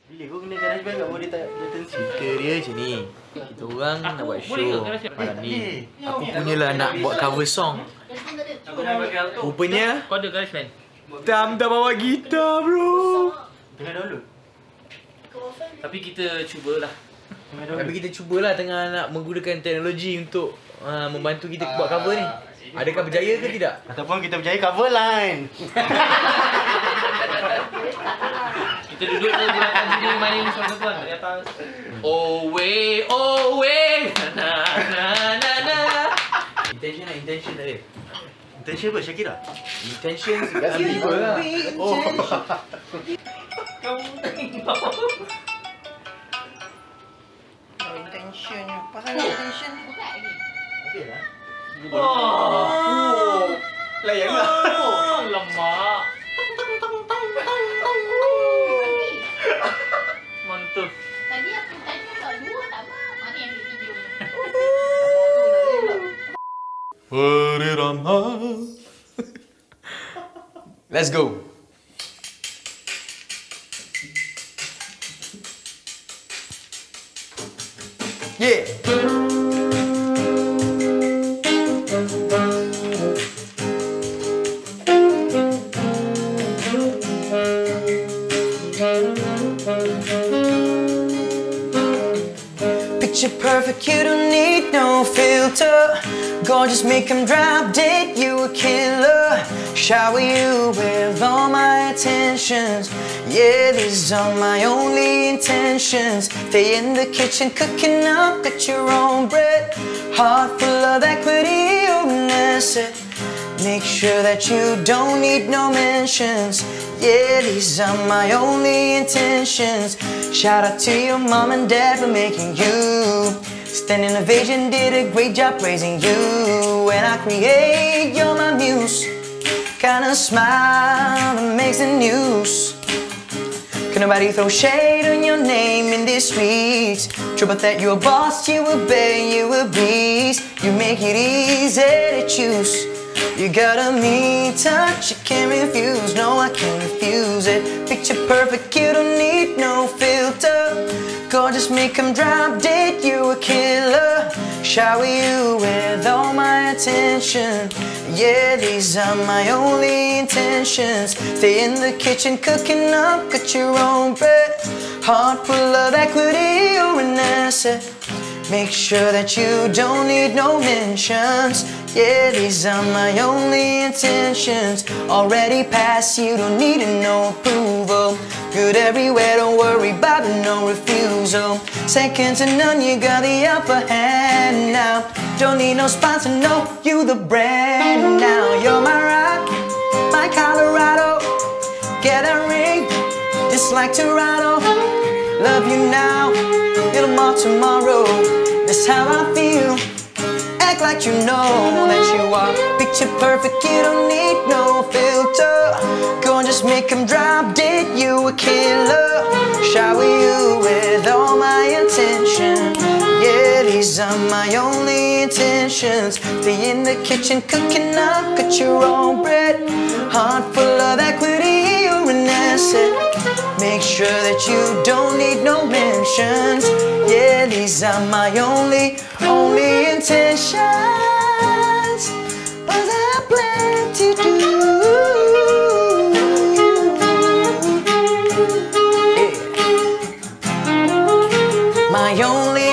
Bila kau kena garage band kat boleh tak datang sini? Cerita dia macam ni. Kita orang nak buat show malam ni. Aku punyalah nak buat cover song. Rupanya Kau ada garage band? Tam dah bawa gitar bro. Tengah download. Tapi kita cubalah. Tapi kita cubalah tengah nak menggunakan teknologi untuk membantu kita buat cover ni. Adakah berjaya ke tidak? Ataupun kita berjaya cover line. Kita duduk tu gunakan sini main seorang-seorang dari atas. Oh way, na na na na. Intention tadi. Intention apa Syakira? Intention ambil lah. Oh. Kamu tengok. Intention. Pasal intention. Okey lah. Oh. Layan lah. Lemak. Mantap. Tadi aku tak dua tak apa. Mana yang ambil video ni? Let's go. Yeah. Picture perfect, you don't need no filter. Gorgeous, make 'em drop dead, you a killer. Shower you with all my attentions. Yeah, these are my only intentions. Stay in the kitchen cooking up, got your own bread. Heart full of equity, you're an asset. Make sure that you don't need no mentions. Yeah, these are my only intentions. Shout out to your mom and dad for making you. Standing ovation, did a great job raising you. When I create, you're my muse. Kinda smile that makes the news. Can nobody throw shade on your name in these streets? True, but that you're a boss, you a bear, you a beast. You make it easy to choose. You got a mean touch, you can't refuse. No, I can't refuse it. Picture perfect, you don't need no filter. Gorgeous, make 'em drop dead, you a killer. Shower you with all my attention. Yeah, these are my only intentions. Stay in the kitchen cooking up, got your own bread. Heart full of equity, you're an asset. Make sure that you don't need no mentions. Yeah, these are my only intentions. Already passed, you don't need no approval. Good everywhere, don't worry about no refusal. Second to none, you got the upper hand now. Don't need no sponsor, no, you the brand now. You're my rock, my Colorado. Get a ring, just like Toronto. Love you now, little more tomorrow. That's how I feel. Act like you know that you are picture perfect, you don't need no filter. Go and just make 'em drop dead, you a killer. Shower you with all my attention. Yeah, these are my only intentions. Stay in the kitchen cooking up, got your own bread. Heart full of equity, you're an asset. Make sure that you don't need no mentions. Yeah, these are my only intentions. But I plan to do. Yeah. My only